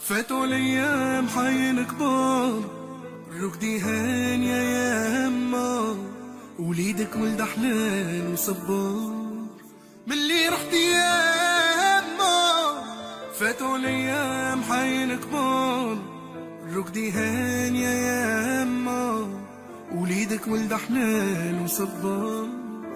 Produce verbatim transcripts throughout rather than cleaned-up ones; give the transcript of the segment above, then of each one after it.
فاتوا الايام حين كبار، ركدي هانية يا يما، وليدك ولد حلال وصبار. ملي رحتي يا يما فاتوا الايام حين كبار، ركدي هانية يا يما، وليدك ولد حلال وصبار.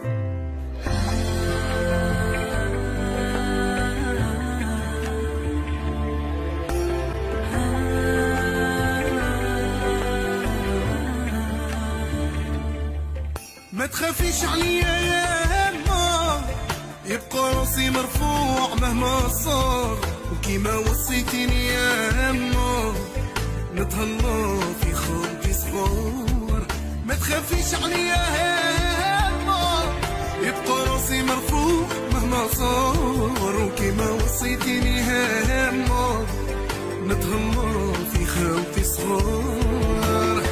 ما تخافيش عليا يا يما، يبقى راسي مرفوع مهما صار، وكيما وصيتيني يا يما نتهلا في خاطري صغار. ما تخافيش عليا يا يما، يبقى راسي مرفوع مهما صار، وكيما وصيتيني يا يما نتهلا في خاطري صغار.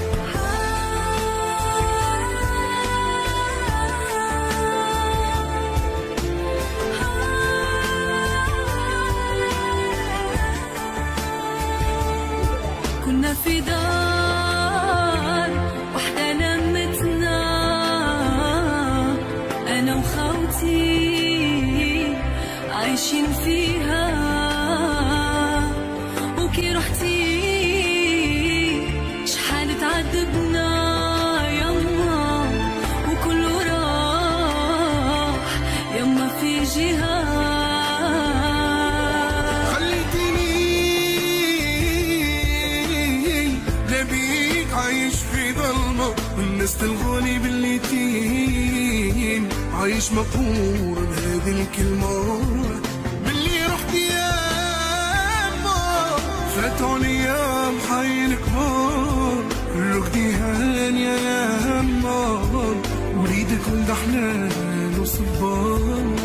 كنا في دار وحدة لمتنا أنا وخوتي عايشين فيها، وكي رحتي شحال تعذبنا يما، وكله راح يما في جهة. عايش في ظلمة والناس تلغوني باليتيم، عايش مقهور بهذه الكلمة. باللي رحتي يا يما فاتوا الايام حين كبار، ركدي هانية يا يما، وليدك ولد حلال وصبار.